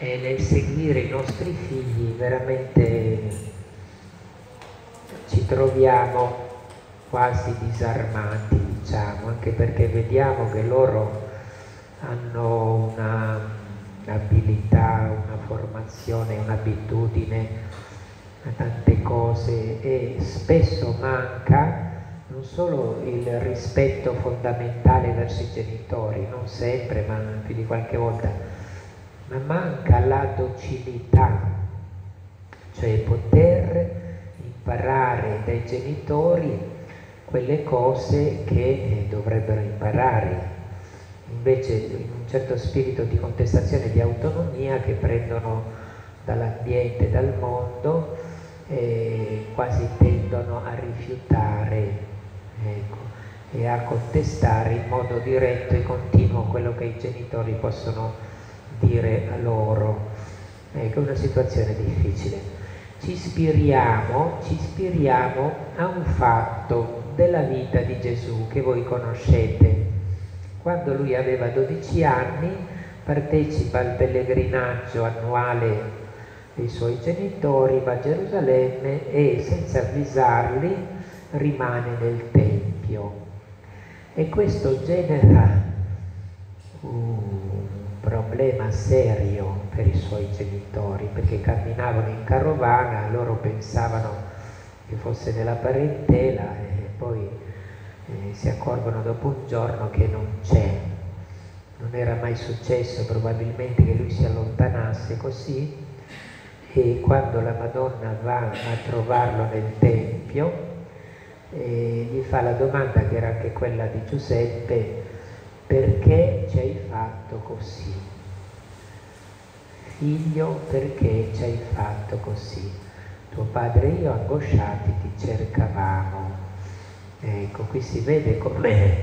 e nel seguire i nostri figli veramente ci troviamo quasi disarmati, diciamo, anche perché vediamo che loro hanno un'abilità, una formazione, un'abitudine a tante cose e spesso manca non solo il rispetto fondamentale verso i genitori, non sempre, ma più di qualche volta, ma manca la docilità, cioè poter imparare dai genitori quelle cose che dovrebbero imparare, invece in un certo spirito di contestazione e di autonomia che prendono dall'ambiente, dal mondo, quasi tendono a rifiutare, ecco, e a contestare in modo diretto e continuo quello che i genitori possono dire a loro. Ecco, è una situazione difficile. Ci ispiriamo a un fatto della vita di Gesù che voi conoscete. Quando lui aveva 12 anni partecipa al pellegrinaggio annuale dei suoi genitori, va a Gerusalemme e senza avvisarli rimane nel Tempio. E questo genera un problema serio per i suoi genitori, perché camminavano in carovana, loro pensavano che fosse nella parentela e poi si accorgono dopo un giorno che non c'è. Non era mai successo probabilmente che lui si allontanasse così, e quando la Madonna va a trovarlo nel Tempio gli fa la domanda, che era anche quella di Giuseppe: perché ci hai fatto così? Figlio, perché ci hai fatto così? Tuo padre e io angosciati ti cercavamo. Ecco, qui si vede come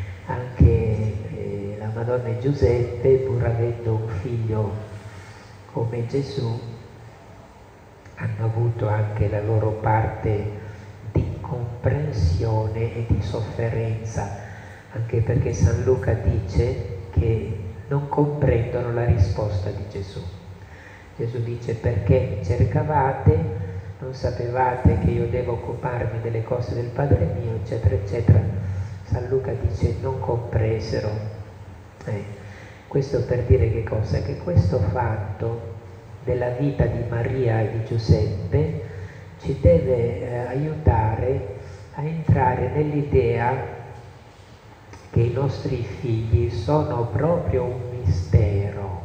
anche la Madonna e Giuseppe, pur avendo un figlio come Gesù, hanno avuto anche la loro parte di comprensione e di sofferenza, anche perché San Luca dice che non comprendono la risposta di Gesù. Gesù dice: perché mi cercavate? Non sapevate che io devo occuparmi delle cose del Padre mio, eccetera, eccetera. San Luca dice: non compresero. Questo per dire che cosa? Che questo fatto della vita di Maria e di Giuseppe ci deve aiutare a entrare nell'idea che i nostri figli sono proprio un mistero,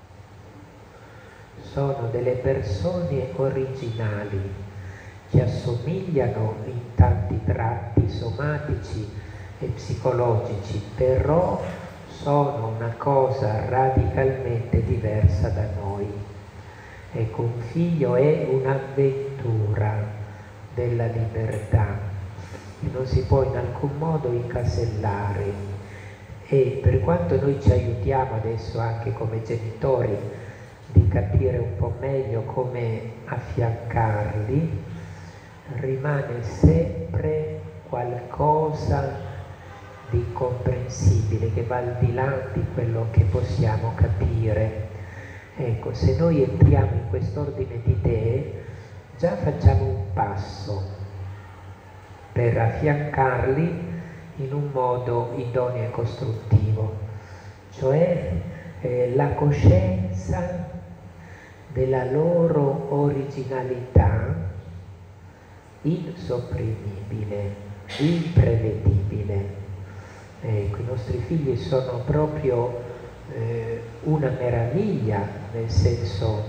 sono delle persone originali, ci assomigliano in tanti tratti somatici e psicologici, però sono una cosa radicalmente diversa da noi. Ecco, un figlio è un'avventura della libertà che non si può in alcun modo incasellare, e per quanto noi ci aiutiamo adesso anche come genitori di capire un po' meglio come affiancarli, rimane sempre qualcosa di incomprensibile che va al di là di quello che possiamo capire. Ecco, se noi entriamo in quest'ordine di idee, già facciamo un passo per affiancarli in un modo idoneo e costruttivo, cioè la coscienza della loro originalità insopprimibile, imprevedibile. Ecco, i nostri figli sono proprio una meraviglia, nel senso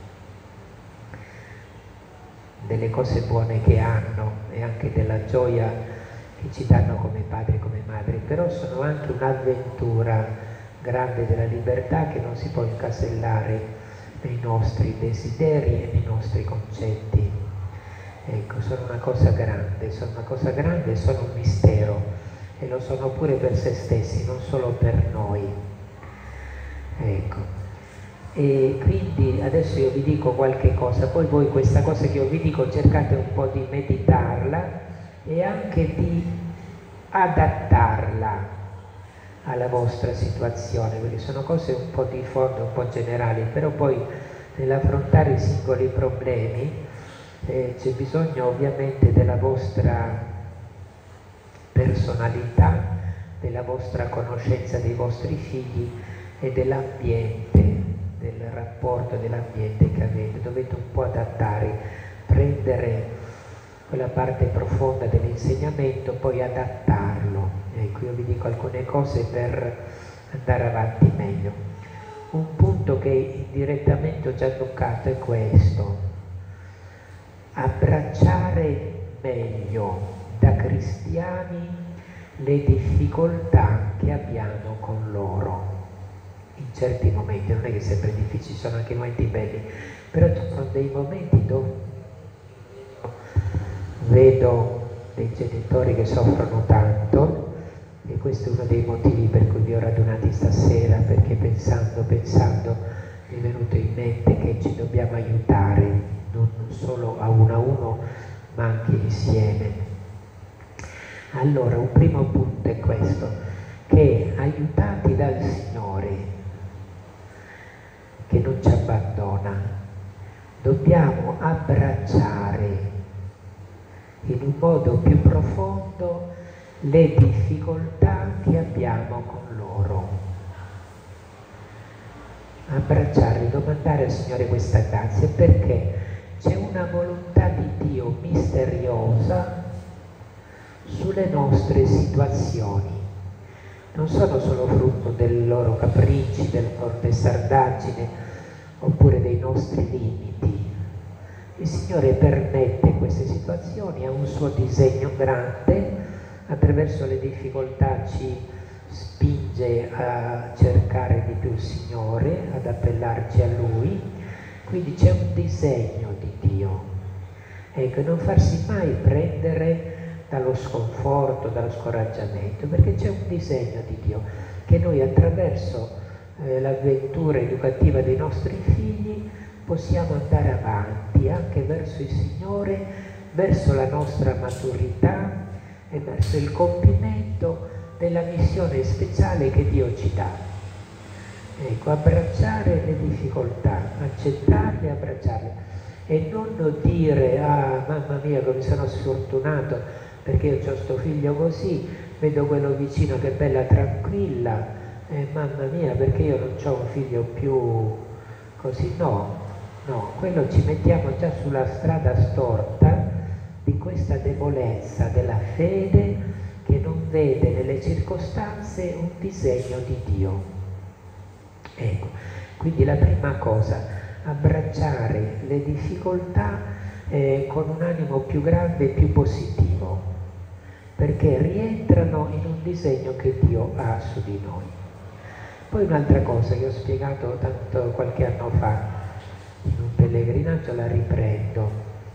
delle cose buone che hanno e anche della gioia che ci danno come padri e come madri, però sono anche un'avventura grande della libertà che non si può incasellare nei nostri desideri e nei nostri concetti. Ecco, sono una cosa grande, sono un mistero, e lo sono pure per se stessi, non solo per noi. Ecco, e quindi adesso io vi dico qualche cosa, poi voi questa cosa che io vi dico cercate un po' di meditarla e anche di adattarla alla vostra situazione, perché sono cose un po' di fondo, un po' generali, però poi nell'affrontare i singoli problemi c'è bisogno ovviamente della vostra personalità, della vostra conoscenza dei vostri figli e dell'ambiente, del rapporto dell'ambiente che avete. Dovete un po' adattare, prendere quella parte profonda dell'insegnamento, poi adattarlo. Ecco, io vi dico alcune cose per andare avanti meglio. Un punto che indirettamente ho già toccato è questo: abbracciare meglio da cristiani le difficoltà che abbiamo con loro. In certi momenti, non è che sempre è difficile, sono anche momenti belli, però ci sono dei momenti dove vedo dei genitori che soffrono tanto, e questo è uno dei motivi per cui vi ho radunati stasera, perché pensando mi è venuto in mente che ci dobbiamo aiutare, non solo a uno, ma anche insieme. Allora, un primo punto è questo, che aiutati dal Signore, che non ci abbandona, dobbiamo abbracciare in un modo più profondo le difficoltà che abbiamo con loro. Abbracciare, domandare al Signore questa grazia, perché c'è una volontà di Dio misteriosa sulle nostre situazioni. Non sono solo frutto dei loro capricci, della loro testardaggine oppure dei nostri limiti. Il Signore permette queste situazioni, ha un suo disegno grande, attraverso le difficoltà ci spinge a cercare di più il Signore, ad appellarci a Lui, quindi c'è un disegno di Dio. Ecco, non farsi mai prendere dallo sconforto, dallo scoraggiamento, perché c'è un disegno di Dio, che noi attraverso l'avventura educativa dei nostri figli possiamo andare avanti anche verso il Signore, verso la nostra maturità e verso il compimento della missione speciale che Dio ci dà. Ecco, abbracciare le difficoltà, accettarle e abbracciarle, e non dire: ah, mamma mia, come sono sfortunato perché io ho sto figlio così, vedo quello vicino che è bella tranquilla, mamma mia, perché io non ho un figlio più così. No, quello ci mettiamo già sulla strada storta di questa debolezza della fede che non vede nelle circostanze un disegno di Dio. Ecco, quindi la prima cosa, abbracciare le difficoltà con un animo più grande e più positivo, perché rientrano in un disegno che Dio ha su di noi. Poi un'altra cosa che ho spiegato tanto qualche anno fa in un pellegrinaggio, la riprendo: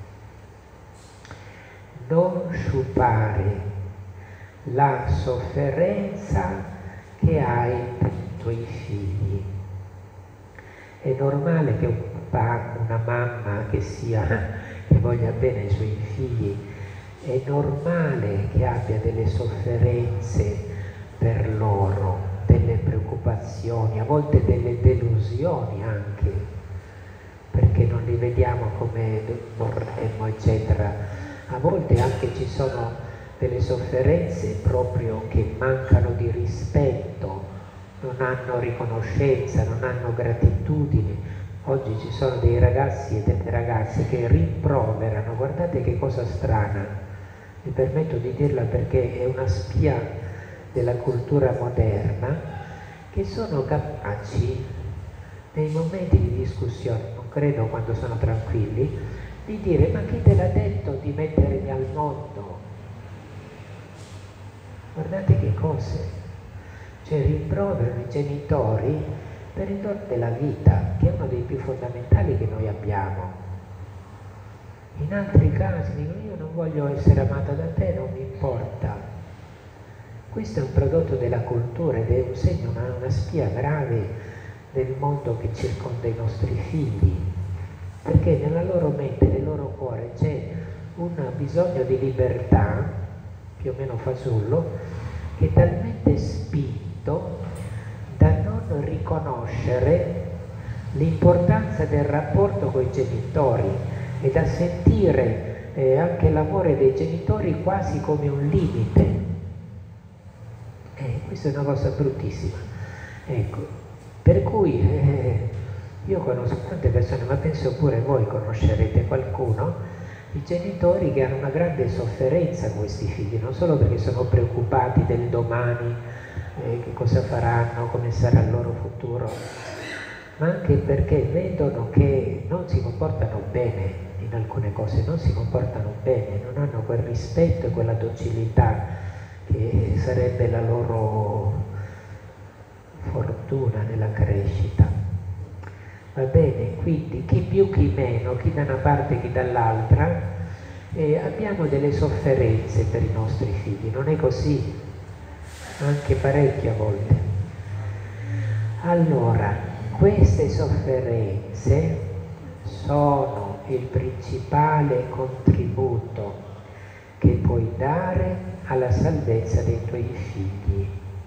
non sciupare la sofferenza che hai per i tuoi figli. È normale che un papà, una mamma che voglia bene ai suoi figli, è normale che abbia delle sofferenze per loro, delle preoccupazioni, a volte delle delusioni anche, perché non li vediamo come vorremmo, eccetera. A volte anche ci sono delle sofferenze proprio che mancano di rispetto, non hanno riconoscenza, non hanno gratitudine. Oggi ci sono dei ragazzi e delle ragazze che rimproverano, guardate che cosa strana, mi permetto di dirla perché è una spia della cultura moderna, che sono capaci nei momenti di discussione, non credo quando sono tranquilli, di dire: ma chi te l'ha detto di mettermi al mondo? Guardate che cose, cioè rimproverano i genitori per il dono della vita, che è uno dei più fondamentali che noi abbiamo. In altri casi dicono: io non voglio essere amata da te, non mi importa. Questo è un prodotto della cultura ed è un segno, una spia grave del mondo che circonda i nostri figli, perché nella loro mente, nel loro cuore c'è un bisogno di libertà, più o meno fasullo, che è talmente spinto riconoscere l'importanza del rapporto con i genitori e da sentire anche l'amore dei genitori quasi come un limite. Questa è una cosa bruttissima. Ecco, per cui io conosco tante persone, ma penso pure voi conoscerete qualcuno, i genitori che hanno una grande sofferenza con questi figli, non solo perché sono preoccupati del domani, che cosa faranno, come sarà il loro futuro, ma anche perché vedono che non si comportano bene in alcune cose, non si comportano bene, non hanno quel rispetto e quella docilità che sarebbe la loro fortuna nella crescita. Va bene, quindi chi più chi meno, chi da una parte chi dall'altra, abbiamo delle sofferenze per i nostri figli, non è così? Anche parecchie a volte. Allora, queste sofferenze sono il principale contributo che puoi dare alla salvezza dei tuoi figli.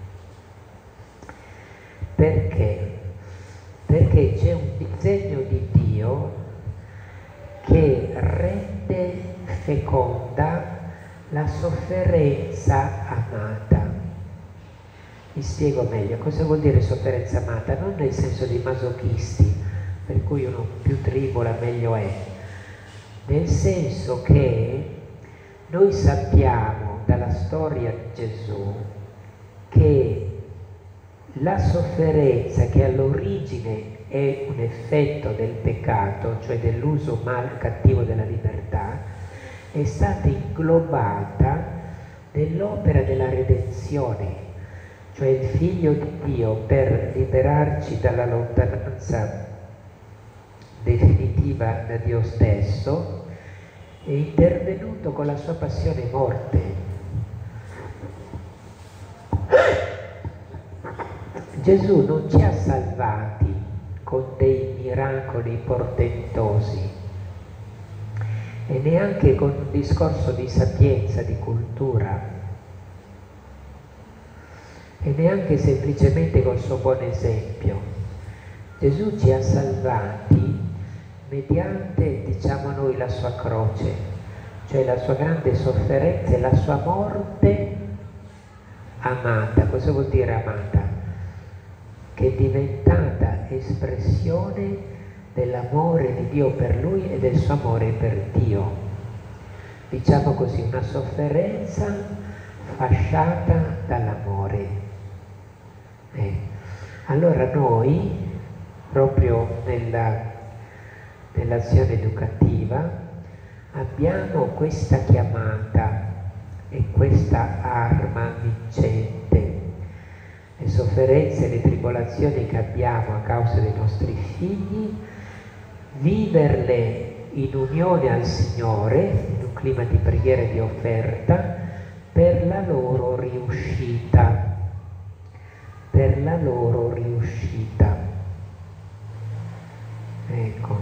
Perché? Perché c'è un disegno di Dio che rende feconda la sofferenza amata. Mi spiego meglio, cosa vuol dire sofferenza amata? Non nel senso dei masochisti, per cui uno più tribola meglio è, nel senso che noi sappiamo dalla storia di Gesù che la sofferenza che all'origine è un effetto del peccato, cioè dell'uso cattivo della libertà, è stata inglobata nell'opera della redenzione, cioè il Figlio di Dio per liberarci dalla lontananza definitiva da Dio stesso è intervenuto con la sua passione e morte. Gesù non ci ha salvati con dei miracoli portentosi e neanche con un discorso di sapienza, di cultura, e neanche semplicemente col suo buon esempio. Gesù ci ha salvati mediante, diciamo noi, la sua croce, cioè la sua grande sofferenza e la sua morte amata. Cosa vuol dire amata? Che è diventata espressione dell'amore di Dio per lui e del suo amore per Dio. Diciamo così, una sofferenza fasciata dall'amore. Allora noi, proprio nell'azione educativa, abbiamo questa chiamata e questa arma vincente. Le sofferenze e le tribolazioni che abbiamo a causa dei nostri figli, viverle in unione al Signore, in un clima di preghiera e di offerta, per la loro riuscita. Per la loro riuscita. Ecco.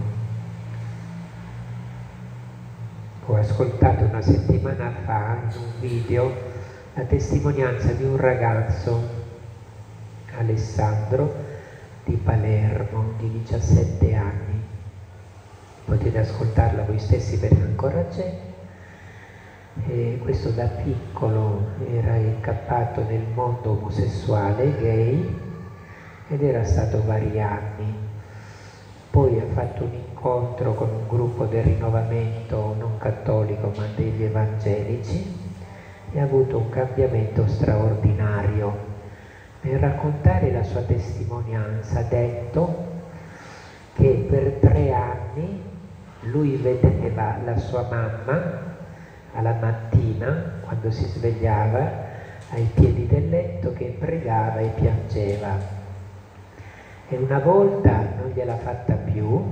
Ho ascoltato una settimana fa in un video la testimonianza di un ragazzo, Alessandro, di Palermo, di 17 anni. Potete ascoltarla voi stessi perché ancora c'è. Questo da piccolo era incappato nel mondo omosessuale, gay, ed era stato vari anni. Poi ha fatto un incontro con un gruppo del rinnovamento non cattolico ma degli evangelici e ha avuto un cambiamento straordinario. Nel raccontare la sua testimonianza ha detto che per 3 anni lui vedeva la sua mamma alla mattina, quando si svegliava, ai piedi del letto che pregava e piangeva. E una volta non gliel'ha fatta più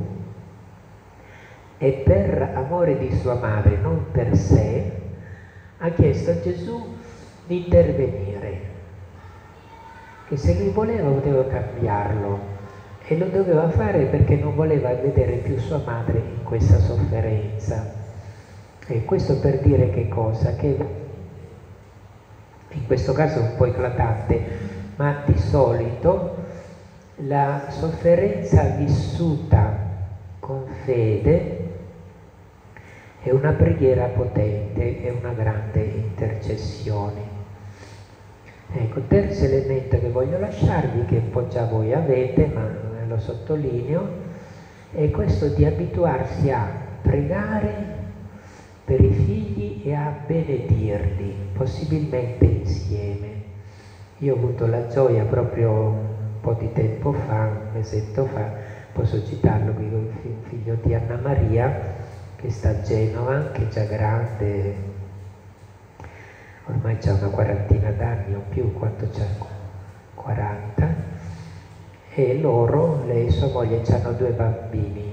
e per amore di sua madre, non per sé, ha chiesto a Gesù di intervenire, che se lui voleva poteva cambiarlo, e lo doveva fare perché non voleva vedere più sua madre in questa sofferenza. E questo per dire che cosa? Che in questo caso è un po' eclatante, ma di solito La sofferenza vissuta con fede è una preghiera potente, è una grande intercessione. Ecco, terzo elemento che voglio lasciarvi, che un po' già voi avete, ma lo sottolineo, è questo di abituarsi a pregare per i figli e a benedirli, possibilmente insieme. Io ho avuto la gioia proprio un po' di tempo fa, un mesetto fa, posso citarlo qui, con il figlio di Anna Maria, che sta a Genova, che è già grande, ormai c'ha una quarantina d'anni o più, quanto c'ha? 40, e loro, lei e sua moglie, hanno 2 bambini.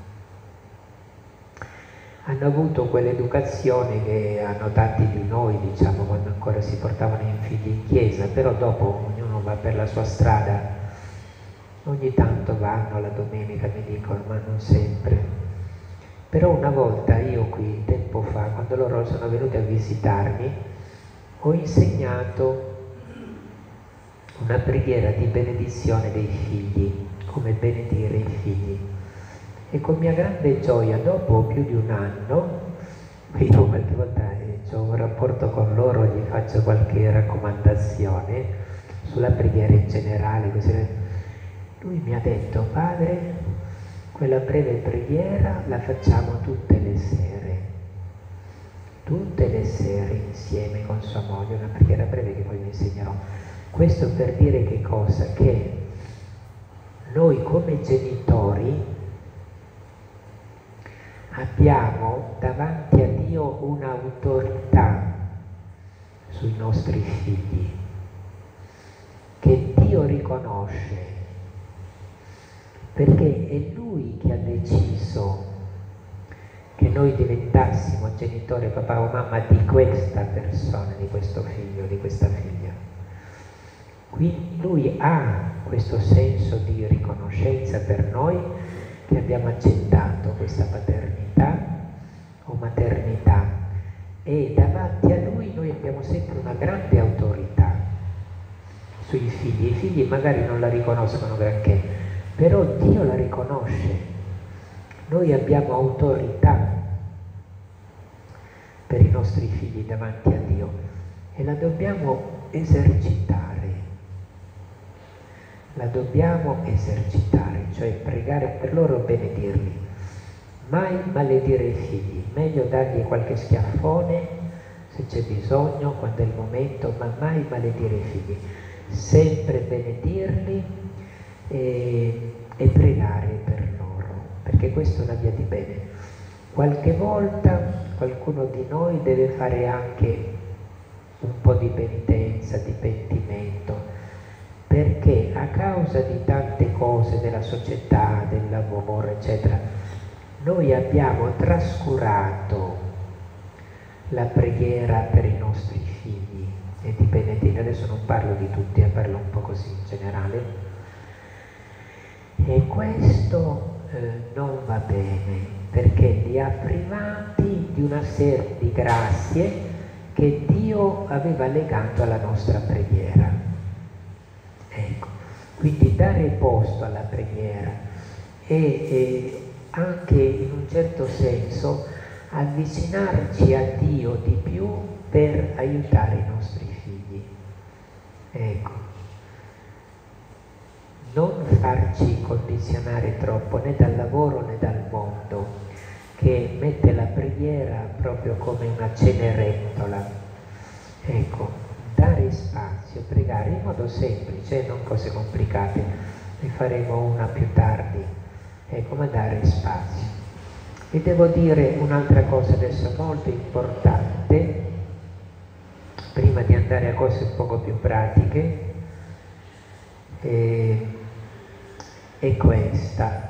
Hanno avuto quell'educazione che hanno tanti di noi, diciamo, quando ancora si portavano i figli in chiesa, però dopo ognuno va per la sua strada. Ogni tanto vanno la domenica, mi dicono, ma non sempre. Però una volta io qui, tempo fa, quando loro sono venuti a visitarmi, ho insegnato una preghiera di benedizione dei figli, come benedire i figli. E con mia grande gioia, dopo più di un anno, io qualche volta ho un rapporto con loro, gli faccio qualche raccomandazione sulla preghiera in generale, così. Lui mi ha detto: padre, quella breve preghiera la facciamo tutte le sere insieme con sua moglie, una preghiera breve che poi vi insegnerò. Questo per dire che cosa? Che noi come genitori abbiamo davanti a Dio un'autorità sui nostri figli, che Dio riconosce, perché è Lui che ha deciso che noi diventassimo genitore, papà o mamma di questa persona, di questo figlio, di questa figlia. Quindi Lui ha questo senso di riconoscenza per noi, che abbiamo accettato questa paternità o maternità, e davanti a Lui noi abbiamo sempre una grande autorità sui figli. I figli magari non la riconoscono granché, però Dio la riconosce. Noi abbiamo autorità per i nostri figli davanti a Dio e la dobbiamo esercitare. La dobbiamo esercitare, cioè pregare per loro e benedirli. Mai maledire i figli, meglio dargli qualche schiaffone se c'è bisogno, quando è il momento, ma mai maledire i figli. Sempre benedirli e pregare per loro, perché questa è una via di bene. Qualche volta qualcuno di noi deve fare anche un po' di penitenza, di pentimento, perché a causa di tante cose della società, del lavoro, eccetera, noi abbiamo trascurato la preghiera per i nostri figli e di benedire. Adesso non parlo di tutti, parlo un po' così in generale. E questo non va bene, perché li ha privati di una serie di grazie che Dio aveva legato alla nostra preghiera. Ecco, quindi dare posto alla preghiera e anche in un certo senso avvicinarci a Dio di più per aiutare i nostri figli. Ecco. Non farci condizionare troppo né dal lavoro né dal mondo, che mette la preghiera proprio come una cenerentola. Ecco, dare spazio, pregare in modo semplice, non cose complicate, ne faremo una più tardi. Ecco, ma dare spazio. E devo dire un'altra cosa adesso molto importante, prima di andare a cose un poco più pratiche, è questa.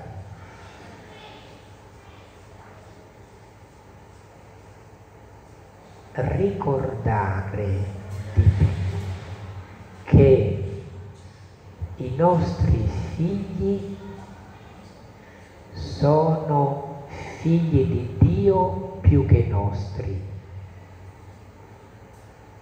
Ricordare che i nostri figli sono figli di Dio più che nostri.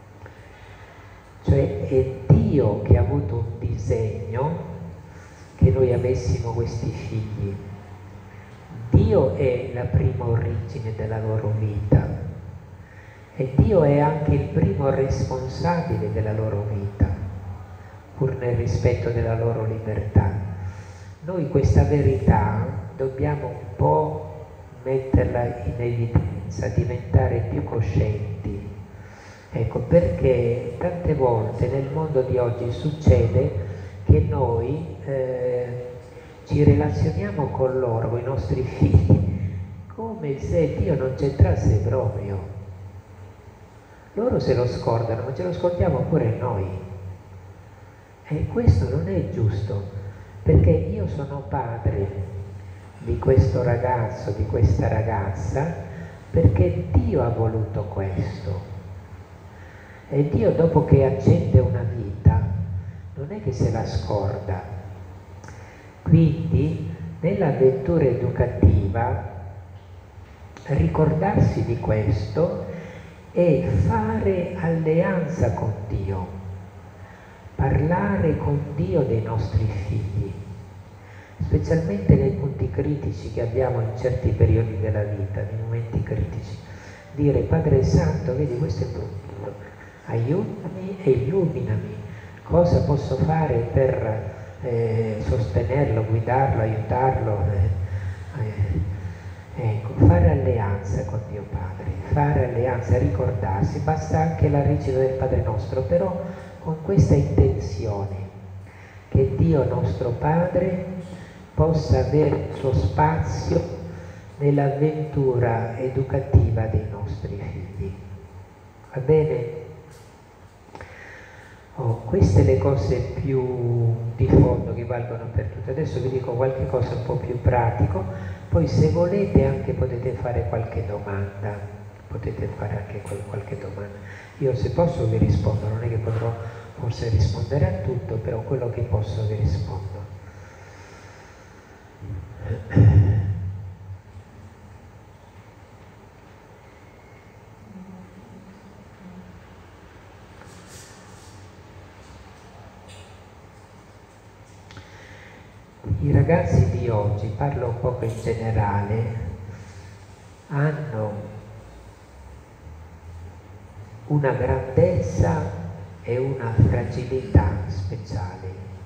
Cioè è Dio che ha avuto un disegno che noi avessimo questi figli. Dio è la prima origine della loro vita e Dio è anche il primo responsabile della loro vita, pur nel rispetto della loro libertà. Noi questa verità dobbiamo un po' metterla in evidenza, diventare più coscienti. Ecco, perché tante volte nel mondo di oggi succede che noi ci relazioniamo con loro, con i nostri figli, come se Dio non c'entrasse proprio. Loro se lo scordano, ma ce lo scordiamo pure noi. E questo non è giusto, perché io sono padre di questo ragazzo, di questa ragazza, perché Dio ha voluto questo. E Dio, dopo che accende una vita, non è che se la scorda. Quindi nell'avventura educativa ricordarsi di questo e fare alleanza con Dio, parlare con Dio dei nostri figli, specialmente nei punti critici che abbiamo in certi periodi della vita, nei momenti critici. Dire: Padre Santo, vedi, questo è brutto, aiutami e illuminami, cosa posso fare per sostenerlo, guidarlo, aiutarlo. Ecco, fare alleanza con Dio Padre, fare alleanza, ricordarsi, basta anche la recita del Padre Nostro, però con questa intenzione, che Dio nostro Padre possa avere il suo spazio nell'avventura educativa dei nostri figli. Va bene? Queste le cose più di fondo che valgono per tutti. Adesso vi dico qualche cosa un po' più pratico, poi se volete anche potete fare qualche domanda, Io se posso vi rispondo, non è che potrò forse rispondere a tutto, però quello che posso vi rispondo. I ragazzi di oggi, parlo un po' in generale, hanno una grandezza e una fragilità speciali,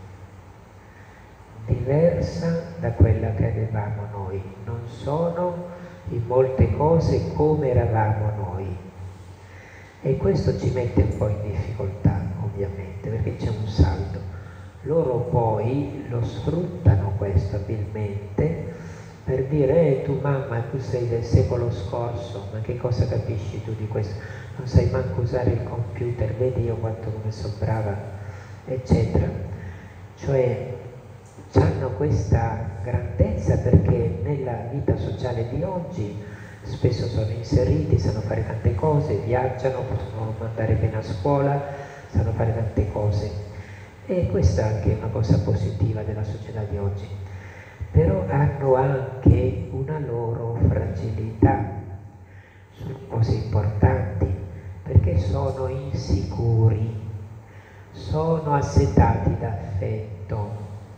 diversa da quella che avevamo noi. Non sono in molte cose come eravamo noi. E questo ci mette un po' in difficoltà, ovviamente, perché c'è un salto. Loro poi lo sfruttano questo abilmente per dire: tu mamma, tu sei del secolo scorso, ma che cosa capisci tu di questo? Non sai manco usare il computer, vedi io quanto come sono brava, eccetera. Cioè, hanno questa grandezza perché nella vita sociale di oggi spesso sono inseriti, sanno fare tante cose, viaggiano, possono andare bene a scuola, sanno fare tante cose. E questa è anche una cosa positiva della società di oggi. Però hanno anche una loro fragilità su cose importanti, perché sono insicuri, sono assetati d'affetto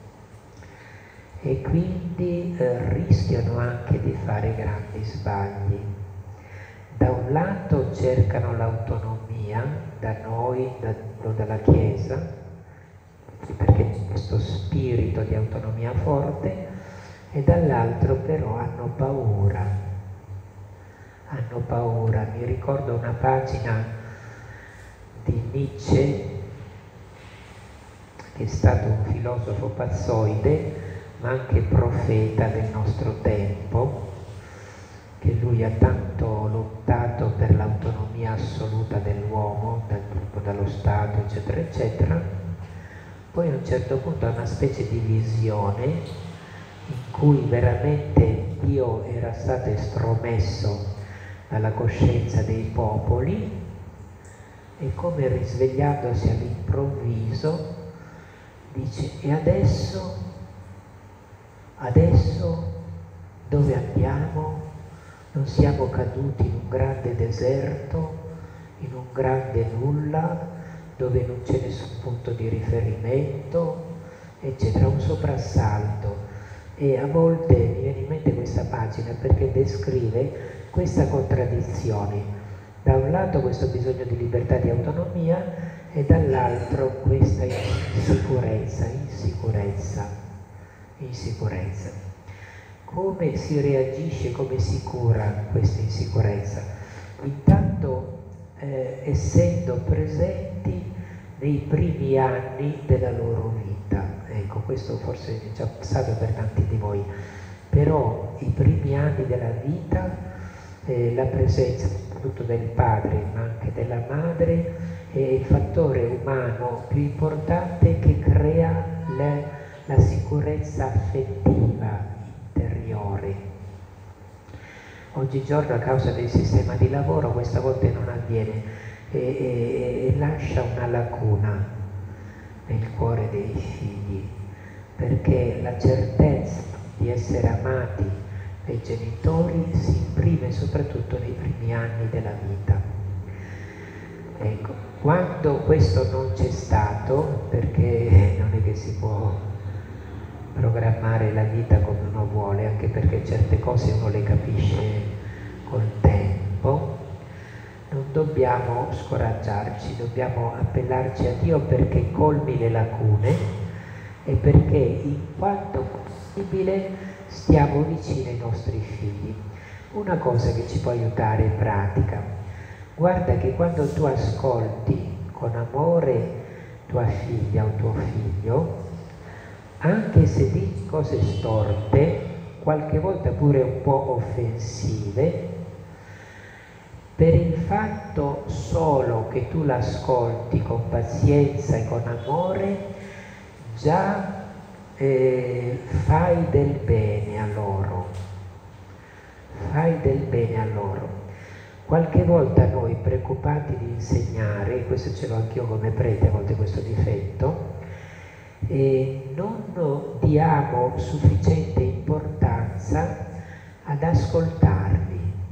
e quindi rischiano anche di fare grandi sbagli. Da un lato cercano l'autonomia da noi, dalla Chiesa, perché c'è questo spirito di autonomia forte, e dall'altro però hanno paura. Mi ricordo una pagina di Nietzsche, che è stato un filosofo pazzoide, ma anche profeta del nostro tempo, che lui ha tanto lottato per l'autonomia assoluta dell'uomo, dallo Stato, eccetera, eccetera. Poi a un certo punto ha una specie di visione in cui veramente Dio era stato estromesso dalla coscienza dei popoli e come risvegliandosi all'improvviso dice: e adesso dove andiamo? Non siamo caduti in un grande deserto, in un grande nulla, dove non c'è nessun punto di riferimento, eccetera, un soprassalto. E a volte mi viene in mente questa pagina perché descrive questa contraddizione. Da un lato questo bisogno di libertà e di autonomia e dall'altro questa insicurezza. Come si reagisce, come si cura questa insicurezza? Intanto essendo presenti nei primi anni della loro vita. Ecco, questo forse è già passato per tanti di voi, però i primi anni della vita, la presenza soprattutto del padre ma anche della madre è il fattore umano più importante che crea la sicurezza affettiva interiore. Oggigiorno a causa del sistema di lavoro questa volta non avviene e lascia una lacuna nel cuore dei figli, perché la certezza di essere amati dai genitori si imprime soprattutto nei primi anni della vita. Ecco, quando questo non c'è stato, perché non è che si può programmare la vita come uno vuole, anche perché certe cose uno le capisce col tempo, non dobbiamo scoraggiarci, dobbiamo appellarci a Dio perché colmi le lacune e perché in quanto possibile stiamo vicini ai nostri figli. Una cosa che ci può aiutare è pratica. Guarda che quando tu ascolti con amore tua figlia o tuo figlio, anche se dici cose storte, qualche volta pure un po' offensive, per il fatto solo che tu l'ascolti con pazienza e con amore, già fai del bene a loro. Fai del bene a loro. Qualche volta noi, preoccupati di insegnare, questo ce l'ho anch'io come prete, a volte questo difetto, non diamo sufficiente importanza ad ascoltarli,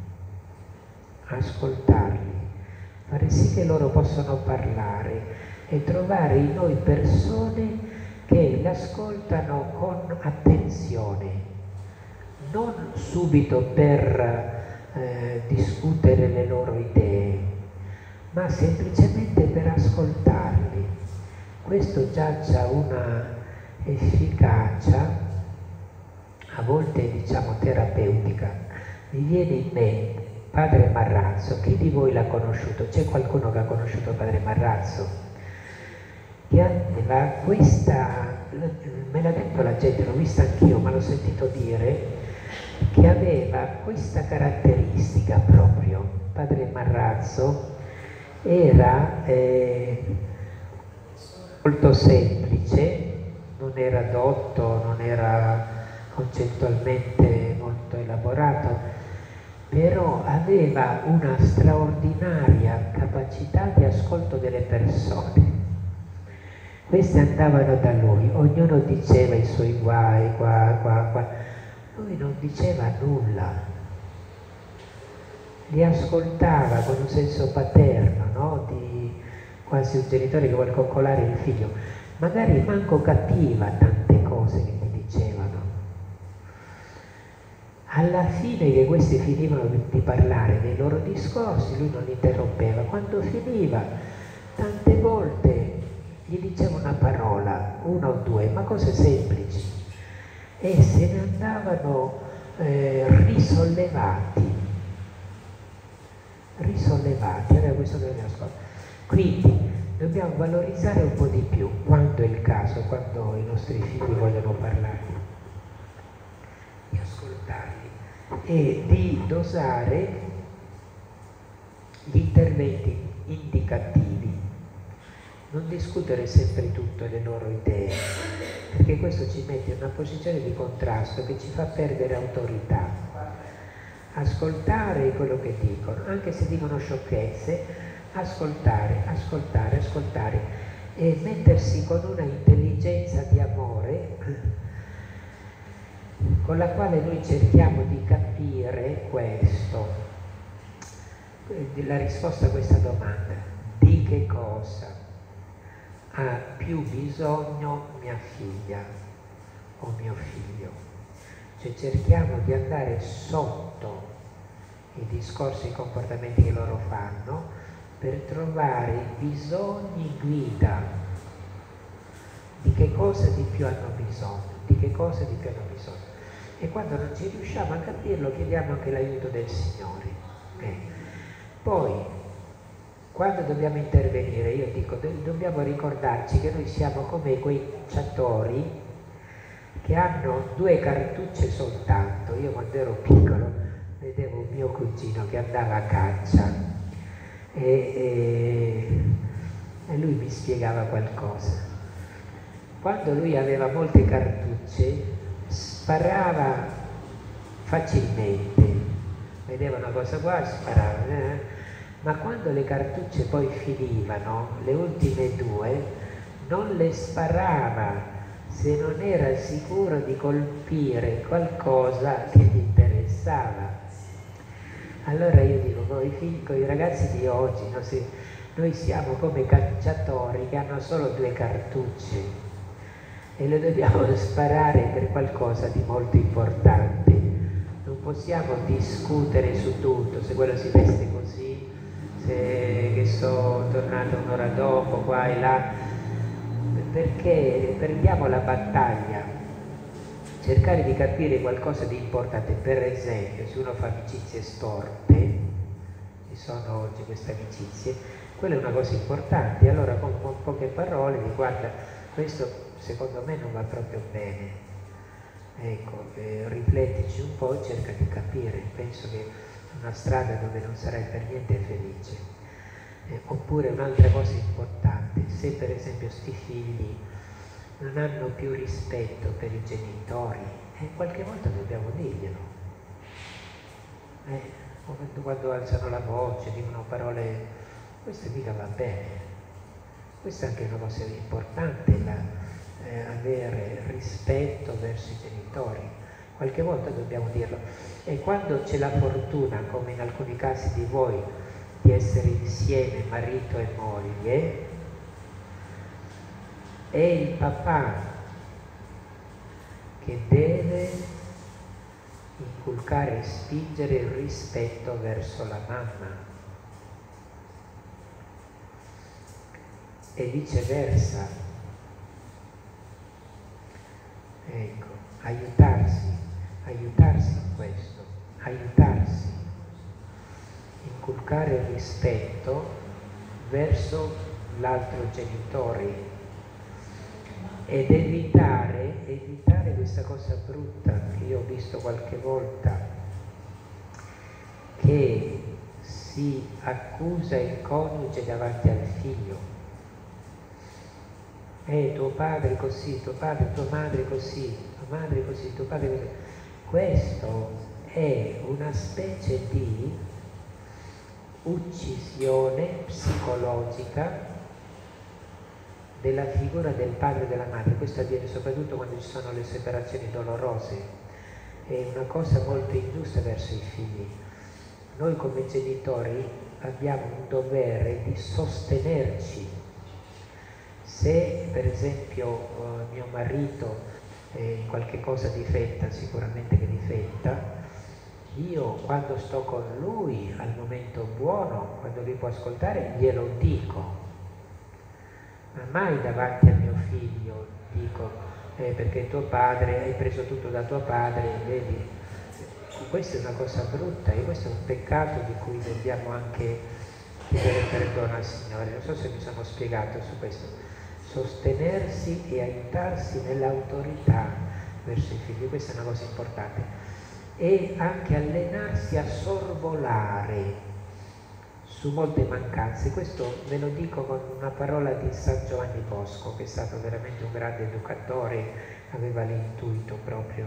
fare sì che loro possano parlare e trovare in noi persone che l'ascoltano con attenzione, non subito per discutere le loro idee, ma semplicemente per ascoltarli. Questo già ha una efficacia, a volte diciamo terapeutica. Mi viene in mente Padre Marrazzo. Chi di voi l'ha conosciuto? C'è qualcuno che ha conosciuto Padre Marrazzo? Che aveva questa, me l'ha detto la gente, l'ho vista anch'io, ma l'ho sentito dire, che aveva questa caratteristica proprio. Padre Marrazzo era molto semplice, non era dotto, non era concettualmente molto elaborato, però aveva una straordinaria capacità di ascolto delle persone. Queste andavano da lui, ognuno diceva i suoi guai, qua. Lui non diceva nulla, li ascoltava con un senso paterno, no? Di quasi un genitore che vuole coccolare il figlio. Magari manco capiva tante cose che gli dicevano. Alla fine che questi finivano di parlare dei loro discorsi, lui non li interrompeva. Quando finiva, tante volte gli diceva una parola, una o due, ma cose semplici, e se ne andavano risollevati, era questo che dobbiamo ascoltare. Quindi dobbiamo valorizzare un po' di più, quando è il caso, quando i nostri figli vogliono parlare, di ascoltarli e di dosare gli interventi indicativi. Non discutere sempre tutte le loro idee, perché questo ci mette in una posizione di contrasto che ci fa perdere autorità. Ascoltare quello che dicono, anche se dicono sciocchezze, ascoltare e mettersi con una intelligenza di amore con la quale noi cerchiamo di capire questo. La risposta a questa domanda: di che cosa ha più bisogno mia figlia o mio figlio. Cioè cerchiamo di andare sotto i discorsi e i comportamenti che loro fanno per trovare i bisogni guida di che cosa di più hanno bisogno, e quando non ci riusciamo a capirlo chiediamo anche l'aiuto del Signore. Poi quando dobbiamo intervenire, io dico, dobbiamo ricordarci che noi siamo come quei cacciatori che hanno 2 cartucce soltanto. Io quando ero piccolo vedevo un mio cugino che andava a caccia e lui mi spiegava qualcosa. Quando lui aveva molte cartucce sparava facilmente, vedeva una cosa qua, sparava, ma quando le cartucce poi finivano, le ultime 2, non le sparava se non era sicuro di colpire qualcosa che gli interessava. Allora io dico, con i ragazzi di oggi, noi siamo come cacciatori che hanno solo 2 cartucce e le dobbiamo sparare per qualcosa di molto importante. Non possiamo discutere su tutto, se quello si veste così, se che tornato un'ora dopo, qua e là, perché perdiamo la battaglia. Cercare di capire qualcosa di importante, per esempio, se uno fa amicizie storte, ci sono oggi queste amicizie, quella è una cosa importante, allora con poche parole di guarda, questo secondo me non va proprio bene, ecco, riflettici un po' e cerca di capire, penso che è una strada dove non sarai per niente felice. Oppure un'altra cosa importante, se per esempio sti figli non hanno più rispetto per i genitori, qualche volta dobbiamo dirglielo. Quando alzano la voce, dicono parole, questo mica va bene. Questa è anche una cosa importante, avere rispetto verso i genitori. Qualche volta dobbiamo dirlo. E quando c'è la fortuna, come in alcuni casi di voi, di essere insieme marito e moglie, è il papà che deve inculcare e spingere il rispetto verso la mamma e viceversa. Ecco, aiutarsi in questo, inculcare il rispetto verso l'altro genitore ed evitare questa cosa brutta che io ho visto qualche volta, che si accusa il coniuge davanti al figlio. Tuo padre così, tua madre così, tua madre così, tuo padre così. Questo è una specie di uccisione psicologica della figura del padre e della madre. Questo avviene soprattutto quando ci sono le separazioni dolorose. È una cosa molto ingiusta verso i figli. Noi come genitori abbiamo un dovere di sostenerci. Se per esempio mio marito in qualche cosa difetta, sicuramente che difetta, io quando sto con lui al momento buono, quando lui può ascoltare, glielo dico, ma mai davanti a mio figlio dico perché tuo padre, hai preso tutto da tuo padre, vedi? Questa è una cosa brutta e questo è un peccato di cui dobbiamo anche chiedere perdono al Signore. Non so se mi sono spiegato su questo. Sostenersi e aiutarsi nell'autorità verso i figli, questa è una cosa importante, e anche allenarsi a sorvolare su molte mancanze. Questo ve lo dico con una parola di San Giovanni Bosco, che è stato veramente un grande educatore, aveva l'intuito proprio,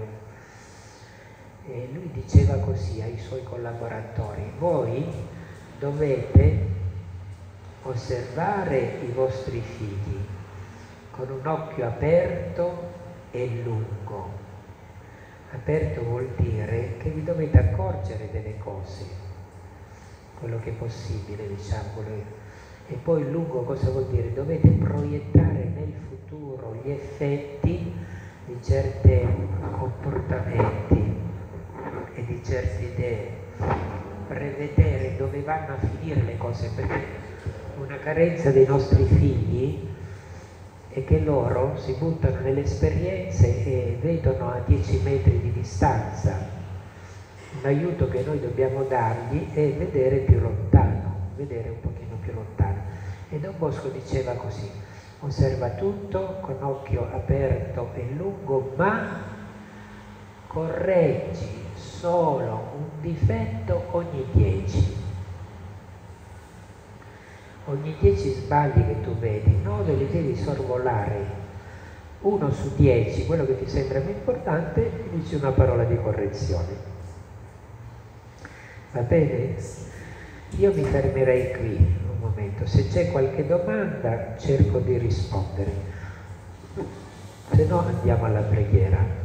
e lui diceva così ai suoi collaboratori: voi dovete osservare i vostri figli con un occhio aperto e lungo. Aperto vuol dire che vi dovete accorgere delle cose, quello che è possibile, diciamo, E poi lungo cosa vuol dire? Dovete proiettare nel futuro gli effetti di certi comportamenti e di certe idee, prevedere dove vanno a finire le cose, perché una carenza dei nostri figli è che loro si buttano nelle esperienze e vedono a 10 metri di distanza. Un aiuto che noi dobbiamo dargli è vedere più lontano, vedere un pochino più lontano. E Don Bosco diceva così: osserva tutto con occhio aperto e lungo, ma correggi solo un difetto ogni 10. Ogni 10 sbagli che tu vedi, 9 li devi sorvolare. 1 su 10, quello che ti sembra più importante, dici una parola di correzione. Va bene? Io mi fermerei qui un momento. Se c'è qualche domanda cerco di rispondere, se no andiamo alla preghiera.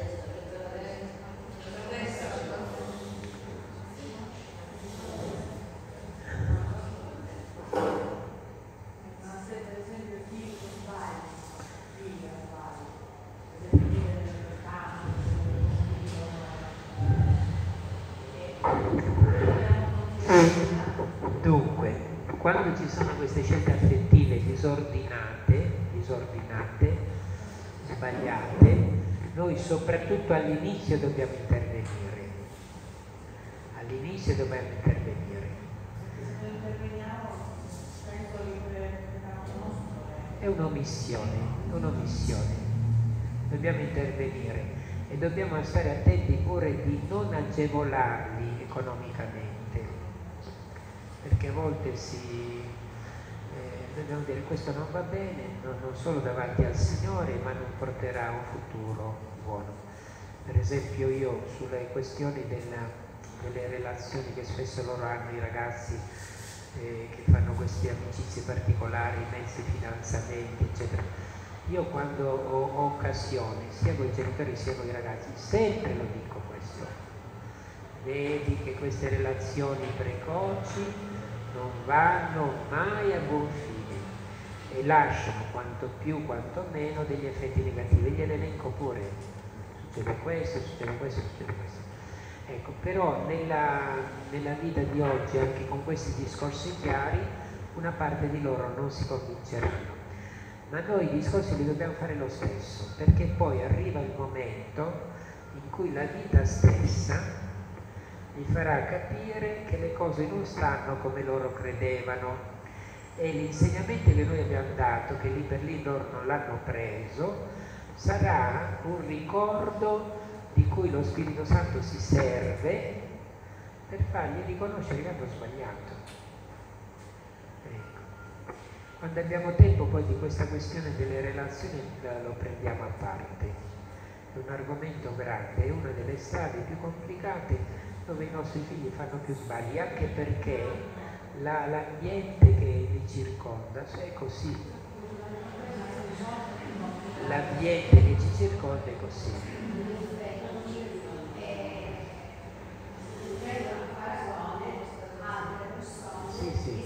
Dunque, quando ci sono queste scelte affettive disordinate, sbagliate, noi soprattutto all'inizio dobbiamo intervenire. All'inizio dobbiamo intervenire. È un'omissione. Dobbiamo intervenire e dobbiamo stare attenti pure di non agevolarli economicamente. Perché a volte dobbiamo dire questo non va bene, non solo davanti al Signore, ma non porterà un futuro buono. Per esempio io sulle questioni delle relazioni che spesso loro hanno, i ragazzi che fanno queste amicizie particolari, mezzi fidanzamenti, eccetera, io quando ho occasione, sia con i genitori sia con i ragazzi, sempre lo dico questo: vedi che queste relazioni precoci non vanno mai a buon fine e lasciano quanto più quanto meno degli effetti negativi. Gliene elenco pure: succede questo, succede questo, succede questo. Ecco, però nella vita di oggi, anche con questi discorsi chiari, una parte di loro non si convinceranno, ma noi i discorsi li dobbiamo fare lo stesso, perché poi arriva il momento in cui la vita stessa gli farà capire che le cose non stanno come loro credevano e l'insegnamento che noi abbiamo dato, che lì per lì loro non l'hanno preso, sarà un ricordo di cui lo Spirito Santo si serve per fargli riconoscere che hanno sbagliato. Ecco. Quando abbiamo tempo poi di questa questione delle relazioni lo prendiamo a parte. È un argomento grande, è una delle strade più complicate dove i nostri figli fanno più sbagli, anche perché l'ambiente che li circonda è così. L'ambiente che ci circonda è così. Sì, sì.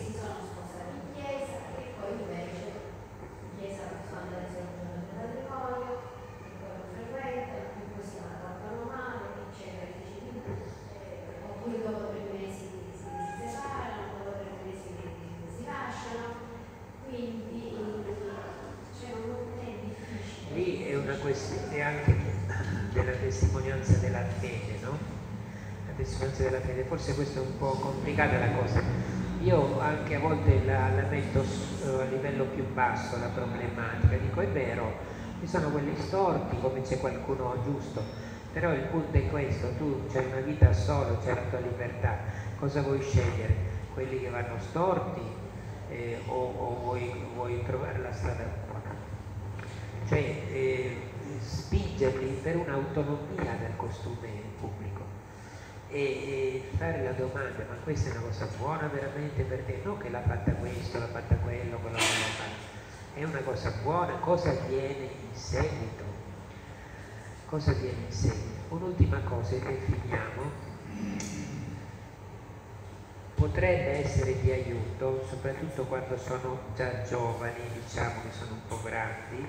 Lì è una questione anche della testimonianza della fede, no? La testimonianza della fede, forse questo è un po' complicata la cosa. Io anche a volte la metto a livello più basso la problematica, dico è vero, ci sono quelli storti come c'è qualcuno giusto, però il punto è questo: tu c'hai una vita solo, c'è la tua libertà, cosa vuoi scegliere? Quelli che vanno storti o vuoi trovare la strada buona? Cioè spingerli per un'autonomia del costume pubblico e fare la domanda: ma questa è una cosa buona veramente per te? Non che l'ha fatta questo, l'ha fatta quello, quello che l'ha fatto. È una cosa buona, cosa avviene in seguito? Cosa avviene in seguito? Un'ultima cosa e finiamo. potrebbe essere di aiuto, soprattutto quando sono già giovani, diciamo che sono un po' grandi,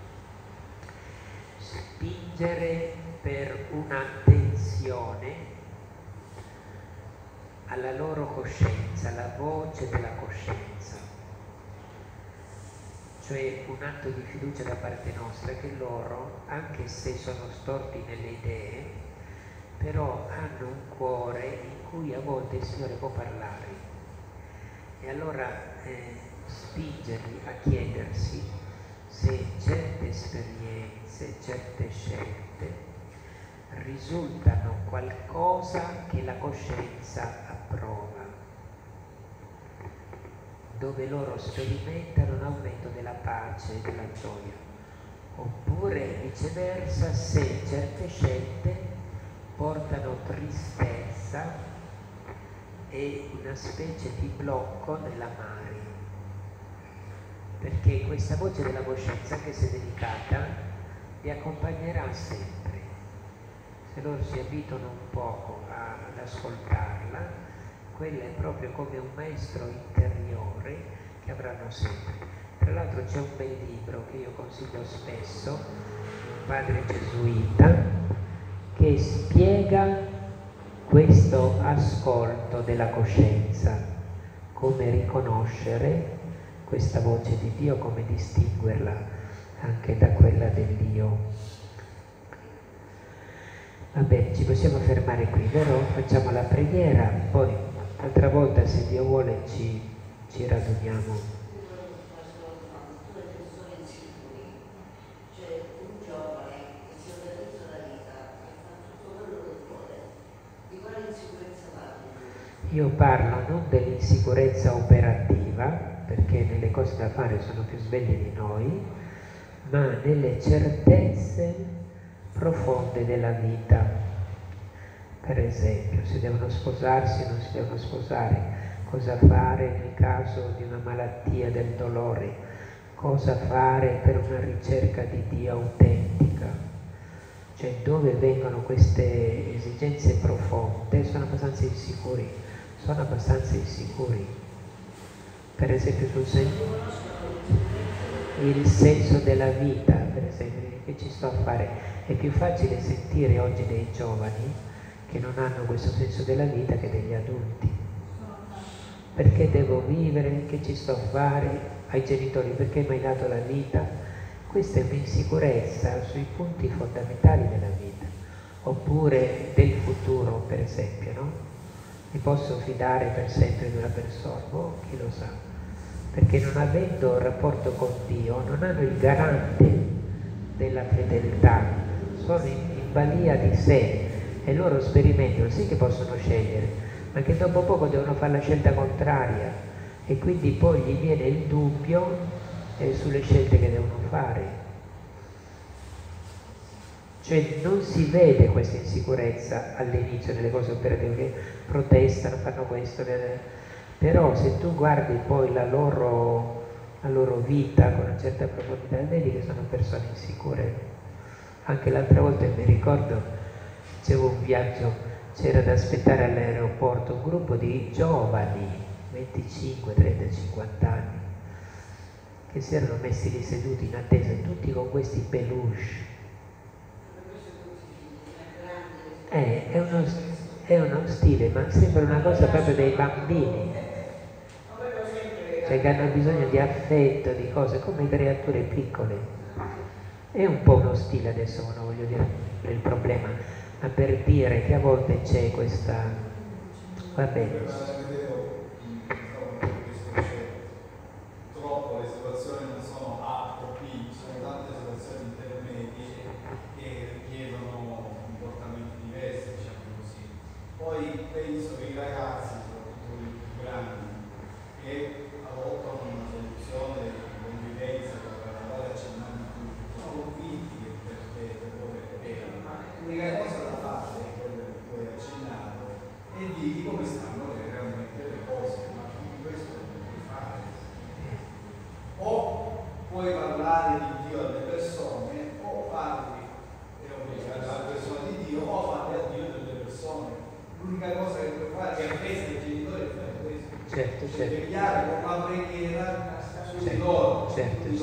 spingere per un'attenzione alla loro coscienza, alla voce della coscienza, cioè un atto di fiducia da parte nostra che loro, anche se sono storti nelle idee, però hanno un cuore in cui a volte il Signore può parlare, e allora spingerli a chiedersi se certe esperienze, certe scelte risultano qualcosa che la coscienza approva, dove loro sperimentano un aumento della pace e della gioia, oppure viceversa se certe scelte portano tristezza e una specie di blocco nell'amare, perché questa voce della coscienza, anche se delicata, li accompagnerà sempre. Se loro si abituano un poco ad ascoltarla, quella è proprio come un maestro interiore che avranno sempre. Tra l'altro c'è un bel libro che io consiglio spesso, un padre gesuita, che spiega questo ascolto della coscienza, come riconoscere questa voce di Dio, come distinguerla anche da quella dell'io. Va bene, ci possiamo fermare qui, vero? Facciamo la preghiera, poi un'altra volta, se Dio vuole, ci raduniamo. Cioè un giovane che si organizza la vita e fa tutto quello che vuole, di quale insicurezza parli? Io parlo non dell'insicurezza operativa, perché nelle cose da fare sono più svegli di noi, ma nelle certezze profonde della vita. Per esempio, se devono sposarsi o non si devono sposare, cosa fare nel caso di una malattia, del dolore, cosa fare per una ricerca di Dio autentica, cioè dove vengono queste esigenze profonde. Sono abbastanza insicuri, per esempio il senso della vita, per esempio, che ci sto a fare. È più facile sentire oggi dei giovani che non hanno questo senso della vita che degli adulti. Perché devo vivere? Che ci sto a fare? Ai genitori, perché mi hai dato la vita? Questa è un'insicurezza sui punti fondamentali della vita. Oppure del futuro, per esempio, no? Mi posso fidare per sempre di una persona? Oh, chi lo sa? Perché non avendo un rapporto con Dio non hanno il garante della fedeltà, sono in balia di sé, e loro sperimentano, sì che possono scegliere, ma che dopo poco devono fare la scelta contraria, e quindi poi gli viene il dubbio sulle scelte che devono fare. Cioè non si vede questa insicurezza all'inizio nelle cose operative, che protestano, fanno questo, però se tu guardi poi la loro vita con una certa profondità, vedi che sono persone insicure. Anche l'altra volta mi ricordo, facevo un viaggio, c'era da aspettare all'aeroporto un gruppo di giovani, 25, 30, 50 anni, che si erano messi lì seduti in attesa, tutti con questi peluche. È uno stile, ma sembra una cosa proprio dei bambini, cioè che hanno bisogno di affetto, di cose, come creature piccole. È un po' uno stile adesso, non voglio dire il problema, ma per dire che a volte c'è questa... Va bene. Purtroppo le situazioni non sono A o B, sono tante situazioni intermedie che richiedono comportamenti diversi, diciamo così. Poi penso che i ragazzi, soprattutto quelli più grandi, che adottano una soluzione di convivenza con la quale accennando tutti, sono convinti che per loro è vero. L'unica cosa da fare è quella che tu hai accennato, e di come stanno realmente le certo. vegliare con la preghiera su di loro.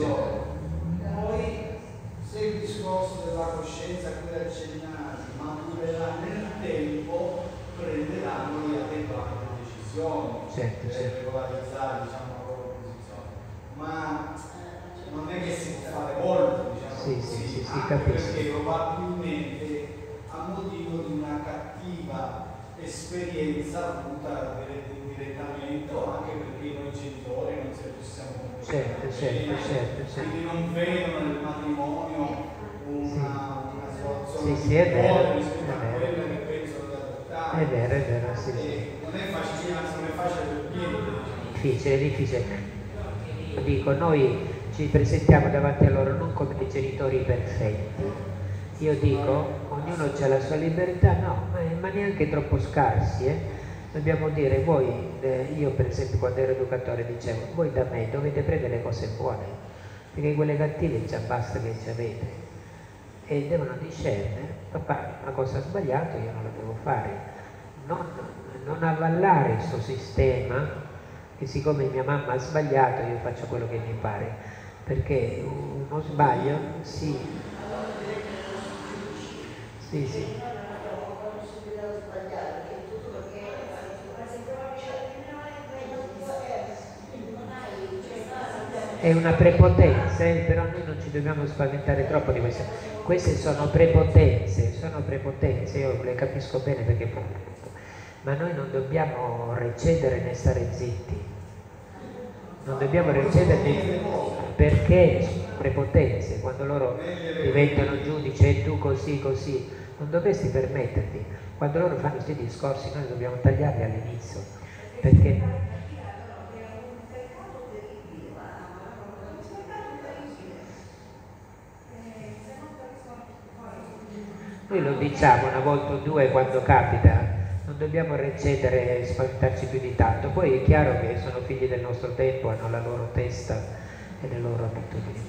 Poi, se il discorso della coscienza a cui accennavi maturerà nel tempo, prenderanno le adeguate decisioni per regolarizzare, diciamo, la loro posizione. Ma non è che si può fare molto, diciamo così, capisco. Perché probabilmente a motivo di una cattiva esperienza avuta direttamente, o anche perché noi genitori non sempre ci siamo quindi non vedono nel matrimonio una situazione rispetto a quella che pensano di adottare. È vero, sì. Non è facile, anzi non è facile per niente. È difficile. Dico, noi ci presentiamo davanti a loro non come dei genitori perfetti. Io dico, ognuno ha la sua libertà, ma neanche troppo scarsi, Dobbiamo dire, voi, io per esempio quando ero educatore dicevo, voi da me dovete prendere le cose buone, perché quelle cattive già basta che ci avete. E devono discernere, papà, una cosa sbagliata io non la devo fare. Non avvallare il suo sistema, che siccome mia mamma ha sbagliato io faccio quello che mi pare, perché uno sbaglio, sì. È una prepotenza, però noi non ci dobbiamo spaventare troppo di queste. Queste sono prepotenze, io le capisco bene perché ma noi non dobbiamo recedere né stare zitti. Non dobbiamo recedere perché prepotenze, quando loro diventano giudici e tu così, non dovresti permetterti. Quando loro fanno questi discorsi noi dobbiamo tagliarli all'inizio, perché noi lo diciamo una volta o due quando capita, non dobbiamo recedere e spaventarci più di tanto. Poi è chiaro che sono figli del nostro tempo, hanno la loro testa e le loro abitudini.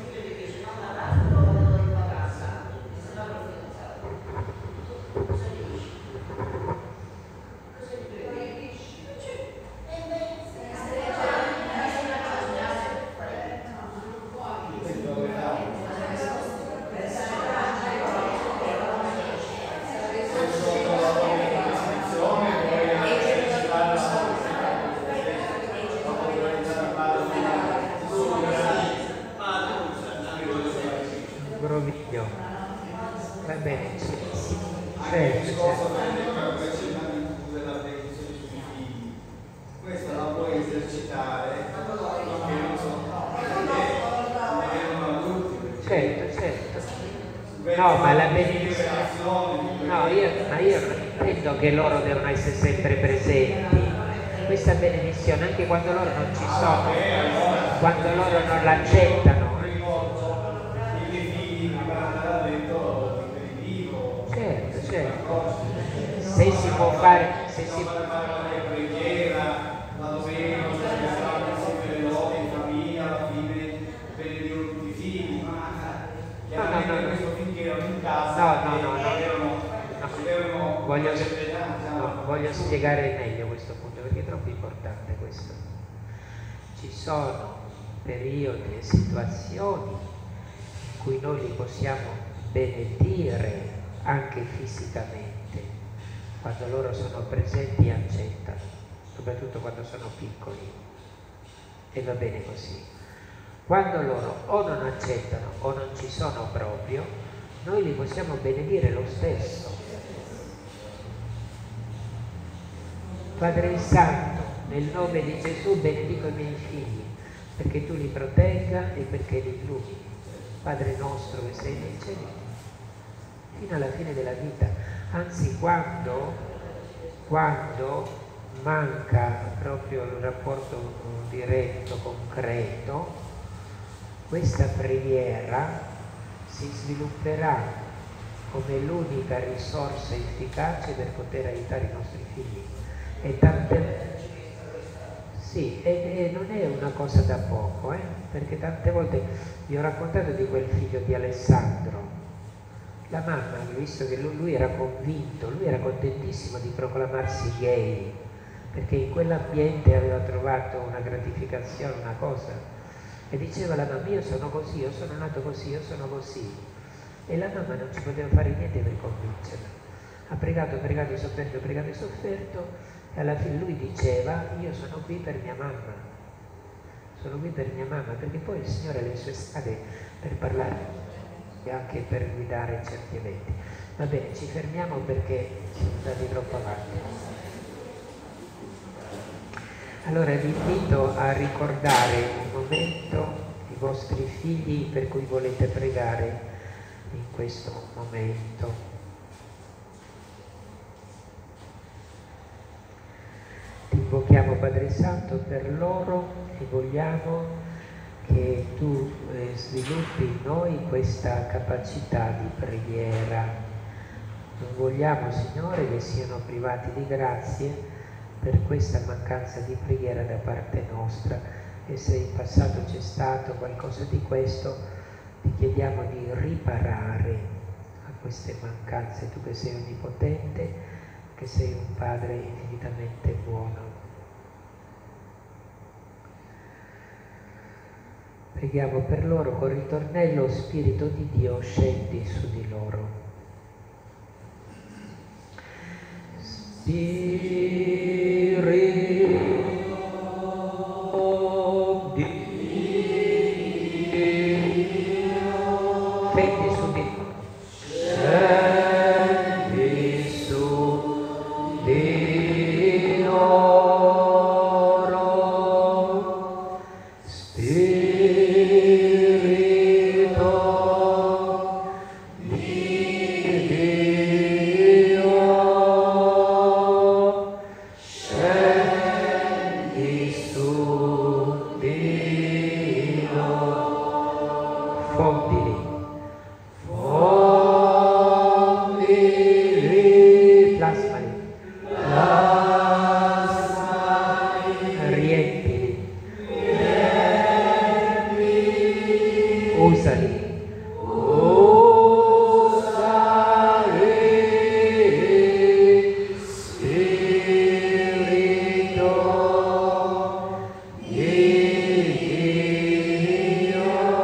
No, ma la benedizione, io credo che loro devono essere sempre presenti. Questa benedizione, anche quando loro non ci sono, quando loro non l'accettano. Certo. Se si può fare, la preghiera, la domenica, in famiglia, alla fine benedire tutti i figli, ma chiaramente questo finché erano in casa voglio spiegare meglio questo punto perché è troppo importante questo. Ci sono periodi e situazioni in cui noi li possiamo benedire anche fisicamente, quando loro sono presenti e accettano, soprattutto quando sono piccoli, e va bene così. Quando loro o non accettano o non ci sono proprio, noi li possiamo benedire lo stesso. Padre Santo, nel nome di Gesù benedico i miei figli, perché tu li protegga e perché li illumini. Padre nostro che sei nei cieli, fino alla fine della vita. Anzi, quando manca proprio il rapporto diretto, concreto, questa preghiera si svilupperà come l'unica risorsa efficace per poter aiutare i nostri figli. E non è una cosa da poco, perché tante volte vi ho raccontato di quel figlio di Alessandro. La mamma, visto che lui era convinto, lui era contentissimo di proclamarsi gay, perché in quell'ambiente aveva trovato una gratificazione, una cosa, e diceva alla mamma: io sono così, io sono nato così, io sono così. E la mamma non ci poteva fare niente per convincerla. Ha pregato, sofferto, e alla fine lui diceva: io sono qui per mia mamma, sono qui per mia mamma, perché poi il Signore ha le sue strade per parlare e anche per guidare certi eventi. Va bene, ci fermiamo perché siamo andati troppo avanti. Allora vi invito a ricordare un momento i vostri figli per cui volete pregare in questo momento. Ti invochiamo, Padre Santo, per loro e vogliamo che tu sviluppi in noi questa capacità di preghiera. Non vogliamo, Signore, che siano privati di grazie per questa mancanza di preghiera da parte nostra, e se in passato c'è stato qualcosa di questo, ti chiediamo di riparare a queste mancanze, tu che sei onnipotente, che sei un Padre infinitamente buono. Preghiamo per loro col ritornello: Spirito di Dio, scendi su di loro. Spirito di Dio, scendi su di loro. Scendi su di loro. Spirito di Dio, scendi su di loro. Fondili, plasmali, riempili, usali, Spirito di Dio,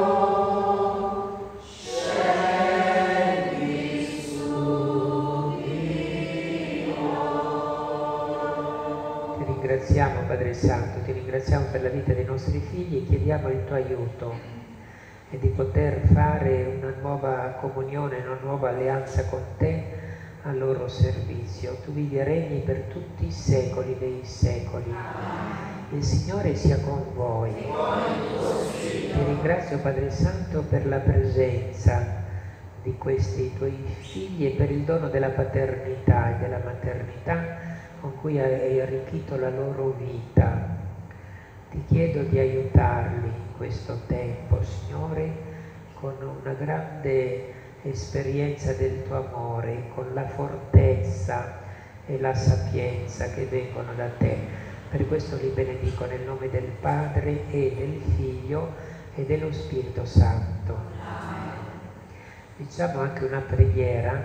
scendi su di loro. Ti ringraziamo, Padre Santo, ti ringraziamo per la vita dei nostri figli, chiediamo il tuo aiuto e di poter fare una nuova comunione, una nuova alleanza con te a loro servizio. Tu vivi e regni per tutti i secoli dei secoli. Il Signore sia con voi. Ti ringrazio, Padre Santo, per la presenza di questi tuoi figli e per il dono della paternità e della maternità con cui hai arricchito la loro vita. Ti chiedo di aiutarli in questo tempo, Signore, con una grande esperienza del tuo amore, con la fortezza e la sapienza che vengono da te. Per questo li benedico nel nome del Padre e del Figlio e dello Spirito Santo. Diciamo anche una preghiera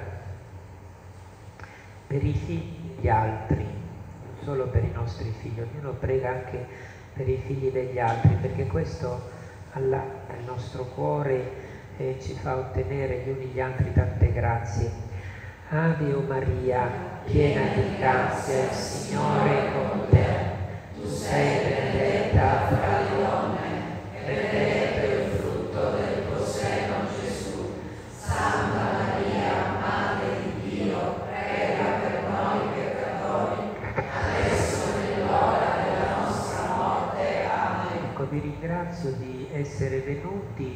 per i figli degli altri, non solo per i nostri figli, ognuno prega anche per i figli degli altri, perché questo allarga il nostro cuore e ci fa ottenere gli uni gli altri tante grazie. Ave o Maria, piena di grazia, il Signore è con te. Tu sei benedetta fra le donne, benedetto è il frutto del tuo seno, Gesù. Santa Maria, Madre di Dio, prega per noi peccatori, adesso è l'ora della nostra morte. Amen. Ecco, vi ringrazio di essere venuti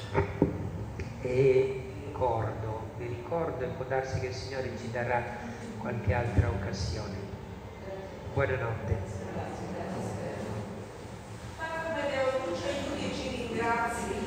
e vi ricordo e può darsi che il Signore ci darà qualche altra occasione. Buonanotte. Padre Deo, tu ci aiuti e ci ringrazi